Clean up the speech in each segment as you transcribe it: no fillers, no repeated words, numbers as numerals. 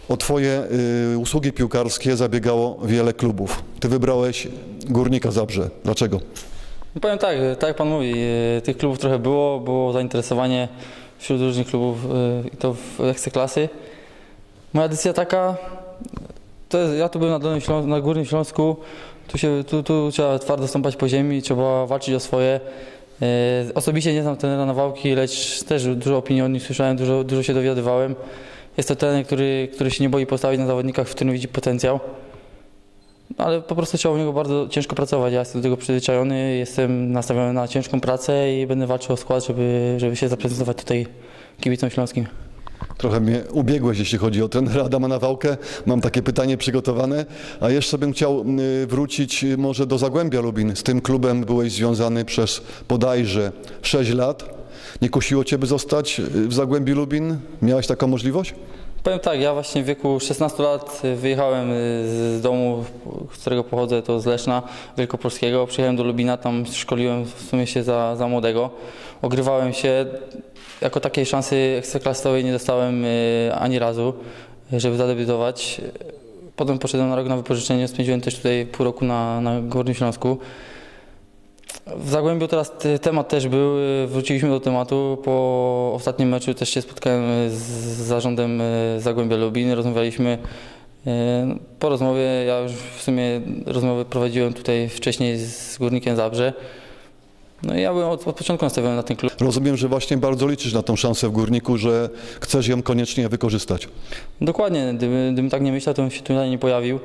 O twoje usługi piłkarskie zabiegało wiele klubów. Ty wybrałeś Górnika Zabrze. Dlaczego? No powiem tak, tak jak pan mówi, tych klubów trochę było zainteresowanie wśród różnych klubów i to w Ekstraklasy. Moja decyzja taka, to jest, ja tu byłem na Górnym Śląsku, tu trzeba twardo stąpać po ziemi, trzeba walczyć o swoje. Osobiście nie znam trenera Nawałki, lecz też dużo opinii o nim słyszałem, dużo się dowiadywałem. Jest to trener, który się nie boi postawić na zawodnikach, w którym widzi potencjał. Ale po prostu trzeba u niego bardzo ciężko pracować. Ja jestem do tego przyzwyczajony, jestem nastawiony na ciężką pracę i będę walczył o skład, żeby się zaprezentować tutaj kibicom śląskim. Trochę mnie ubiegłeś, jeśli chodzi o trenera Adama Nawałkę. Mam takie pytanie przygotowane. A jeszcze bym chciał wrócić może do Zagłębia Lubin. Z tym klubem byłeś związany przez bodajże 6 lat. Nie kusiło cię, by zostać w Zagłębiu Lubin? Miałeś taką możliwość? Powiem tak, ja właśnie w wieku 16 lat wyjechałem z domu, z którego pochodzę, to z Leszna Wielkopolskiego. Przyjechałem do Lubina, tam szkoliłem w sumie się za młodego. Ogrywałem się, jako takiej szansy ekstraklasowej nie dostałem ani razu, żeby zadebiutować. Potem poszedłem na rok na wypożyczenie, spędziłem też tutaj pół roku na Górnym Śląsku. W Zagłębiu teraz temat też był, wróciliśmy do tematu. Po ostatnim meczu też się spotkałem z zarządem Zagłębia Lubin, rozmawialiśmy. Po rozmowie, ja już w sumie rozmowę prowadziłem tutaj wcześniej z Górnikiem Zabrze. No i ja byłem od początku nastawiony na ten klub. Rozumiem, że właśnie bardzo liczysz na tą szansę w Górniku, że chcesz ją koniecznie wykorzystać. Dokładnie, gdybym tak nie myślał, to bym się tutaj nie pojawił.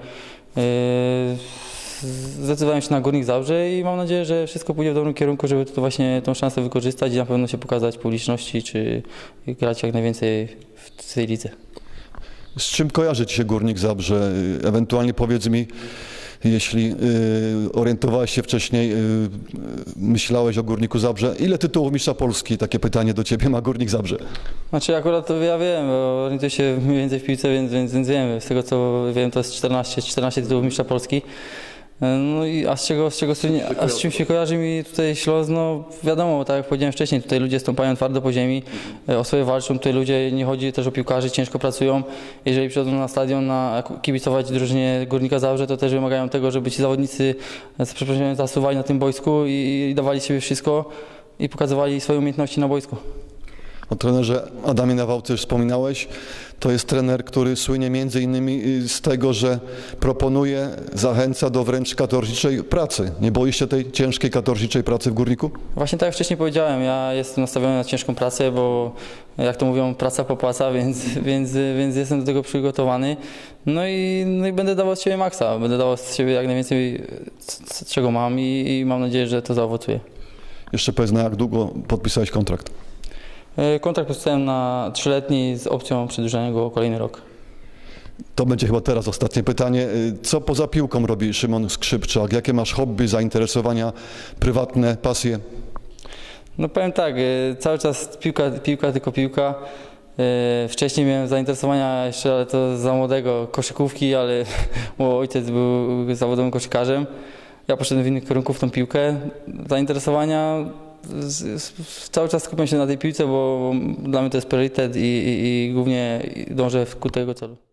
Zdecydowałem się na Górnik Zabrze i mam nadzieję, że wszystko pójdzie w dobrym kierunku, żeby to właśnie tą szansę wykorzystać i na pewno się pokazać publiczności, czy grać jak najwięcej w tej lidze. Z czym kojarzy ci się Górnik Zabrze? Ewentualnie powiedz mi, jeśli orientowałeś się wcześniej, myślałeś o Górniku Zabrze, ile tytułów mistrza Polski? Takie pytanie do ciebie ma Górnik Zabrze. Znaczy akurat to ja wiem, bo orientuję się mniej więcej w piłce, więc wiem. Z tego co wiem, to jest 14 tytułów mistrza Polski. No i a z czym się kojarzy mi tutaj Śląsk? No wiadomo, tak jak powiedziałem wcześniej, tutaj ludzie stąpają twardo po ziemi, o swoje walczą, tutaj ludzie, nie chodzi też o piłkarzy, ciężko pracują. Jeżeli przychodzą na stadion kibicować drużynie Górnika Zabrze, to też wymagają tego, żeby ci zawodnicy, przepraszam, zasuwali na tym boisku i dawali siebie wszystko i pokazywali swoje umiejętności na boisku. O trenerze Adamie Nawałce już wspominałeś. To jest trener, który słynie między innymi z tego, że proponuje, zachęca do wręcz katorżniczej pracy. Nie boisz się tej ciężkiej katorżniczej pracy w Górniku? Właśnie tak jak wcześniej powiedziałem, ja jestem nastawiony na ciężką pracę, bo jak to mówią, praca popłaca, więc jestem do tego przygotowany. No i będę dawał z siebie maksa, będę dawał z siebie jak najwięcej, czego mam i mam nadzieję, że to zaowocuje. Jeszcze powiedz, na jak długo podpisałeś kontrakt? Kontrakt podpisałem na 3-letni z opcją przedłużenia go o kolejny rok. To będzie chyba teraz ostatnie pytanie. Co poza piłką robi Szymon Skrzypczak? Jakie masz hobby, zainteresowania, prywatne pasje? No powiem tak, cały czas piłka, tylko piłka. Wcześniej miałem zainteresowania jeszcze, ale to za młodego, koszykówki, ale mój ojciec był zawodowym koszykarzem. Ja poszedłem w innych kierunków w tą piłkę. Zainteresowania cały czas skupiam się na tej piłce, bo dla mnie to jest priorytet i głównie dążę ku tego celu.